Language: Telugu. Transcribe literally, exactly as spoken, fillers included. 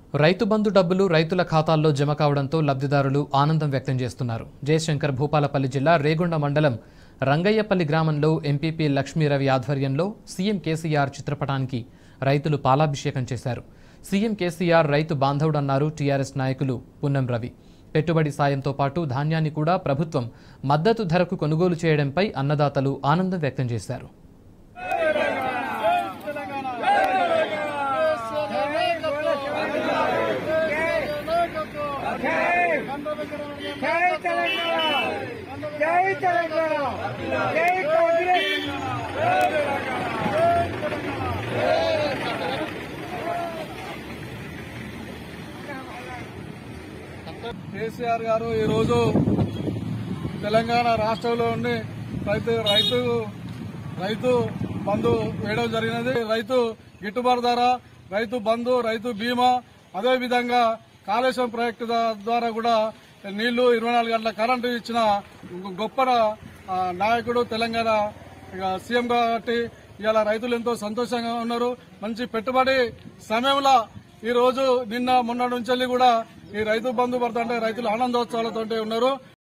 రైతు బంధు డబ్బులు రైతుల ఖాతాల్లో జమ కావడంతో లబ్ధిదారులు ఆనందం వ్యక్తం చేస్తున్నారు. జయశంకర్ భూపాలపల్లి జిల్లా రేగొండ మండలం రంగయ్యపల్లి గ్రామంలో ఎంపీపీ లక్ష్మీరవి ఆధ్వర్యంలో సీఎం కేసీఆర్ చిత్రపటానికి రైతులు పాలాభిషేకం చేశారు. సీఎం కేసీఆర్ రైతు బాంధవుడన్నారు టీఆర్ఎస్ నాయకులు పున్నం రవి. పెట్టుబడి సాయంతో పాటు ధాన్యాన్ని కూడా ప్రభుత్వం మద్దతు ధరకు కొనుగోలు చేయడంపై అన్నదాతలు ఆనందం వ్యక్తం చేశారు. కేసీఆర్ గారు ఈరోజు తెలంగాణ రాష్ట్రంలో ఉండి రైతు రైతు రైతు బంధు వేయడం జరిగినది. రైతు గిట్టుబాటు ధర, రైతు బంధు, రైతు బీమా, అదేవిధంగా కాళేశ్వరం ప్రాజెక్టు ద్వారా కూడా నీళ్లు ఇరవై నాలుగు గంటల కరెంటు ఇచ్చిన గొప్ప నాయకుడు తెలంగాణ సీఎం కాబట్టి ఇవాళ రైతులు ఎంతో సంతోషంగా ఉన్నారు. మంచి పెట్టుబడి సమయంలో ఈ రోజు నిన్న మొన్న నుంచి కూడా ఈ రైతు బంధు పడుతుంటే రైతులు ఆనందోత్సవాలతో ఉన్నారు.